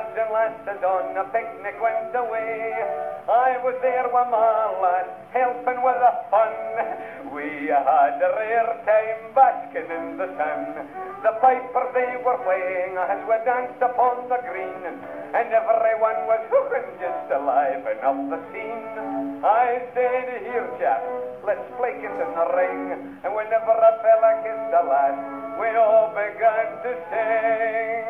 lads and lasses on a picnic went away. I was there with my lad, helping with the fun. We had a rare time basking in the sun. The pipers they were playing as we danced upon the green, and everyone was hooking just to liven up the scene. I said, here chap, let's play Kiss in the Ring. And whenever a fella kissed a lad, we all began to sing.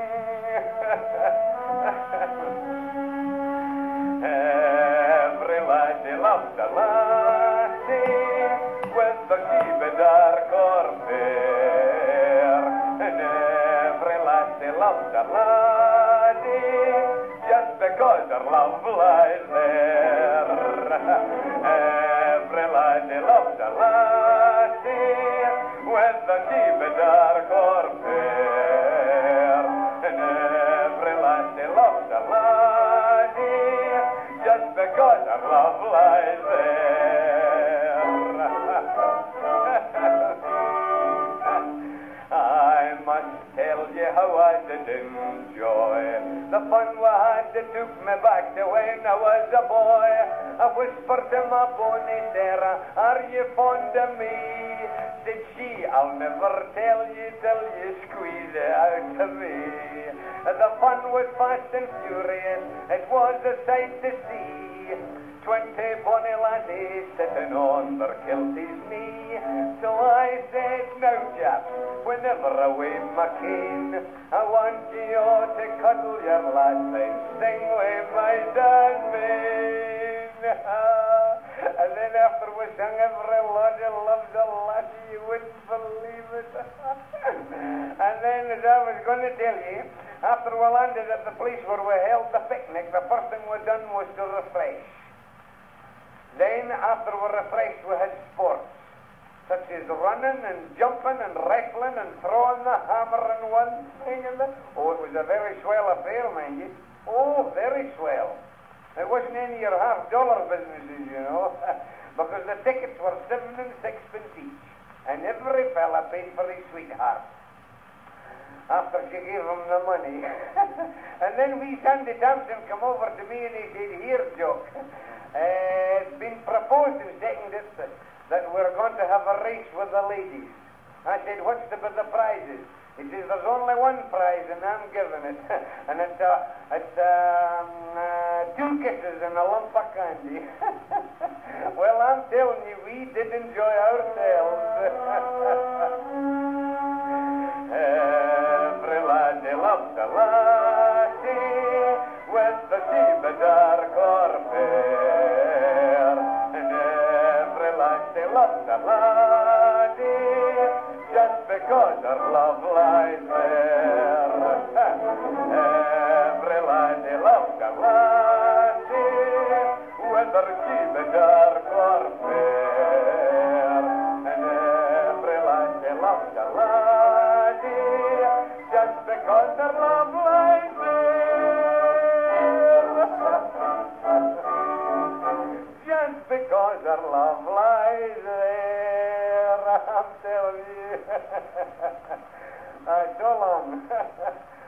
Every laddie loved a lassie with the gibadar or fair, and every lassie loved a laddie just because her love lies there. Every laddie loved a lassie with the gibadar or fair, and every lassie loved a laddie just because her love lies there. I must tell you how I did enjoy the fun we had that took me back to when I was a boy. I whispered to my bonny Sarah, are you fond of me? Said she, I'll never tell you till you squeeze it out of me. The fun was fast and furious, it was a sight to see. 20 bonny laddies sitting on their kilties knee. So I said, now chaps, whenever I wave my cane, I want you all to cuddle your lads and sing with my Jasmine. And then after we sung every laddie loves a lassie, you wouldn't believe it. And then, as I was going to tell you, after we landed at the place where we held the picnic, the first thing we done was to refresh. Then, after we refreshed, we had sports, such as running and jumping and wrestling and throwing the hammer and one thing and that. Oh, it was a very swell affair, mind you. Oh, very swell. It wasn't any of your $half businesses, you know, because the tickets were 7 and 6 each, and every fella paid for his sweetheart after she gave him the money. And then wee Sandy Thompson come over to me and he said, here, Jock, it's been proposed in second district that we're going to have a race with the ladies. I said, what's the prizes? He says, there's only one prize and I'm giving it. And it's 2 kisses and a lump of candy. Well, I'm telling you, we did enjoy ourselves. Every laddie loved a lassie with the gibadar or fair, and every lassie loved a laddie just because her love lies there. Every laddie loved a lassie with her gibadar or fair, and every laddie loved a laddie just because her love lies there. Just because her love lies there, I'm telling you. So long.